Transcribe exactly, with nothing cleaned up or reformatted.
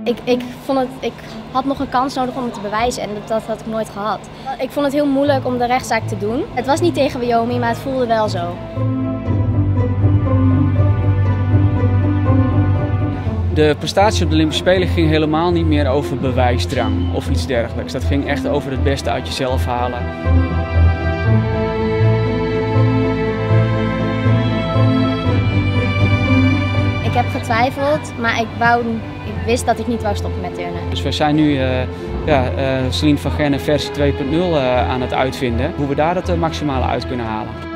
Ik, ik, vond het, ik had nog een kans nodig om het te bewijzen en dat, dat had ik nooit gehad. Ik vond het heel moeilijk om de rechtszaak te doen. Het was niet tegen Wyoming, maar het voelde wel zo. De prestatie op de Olympische Spelen ging helemaal niet meer over bewijsdrang of iets dergelijks. Dat ging echt over het beste uit jezelf halen. Ik heb getwijfeld, maar ik, wou, ik wist dat ik niet wou stoppen met turnen. Dus we zijn nu uh, ja, uh, Céline van Gerner versie twee punt nul uh, aan het uitvinden. Hoe we daar het uh, maximale uit kunnen halen.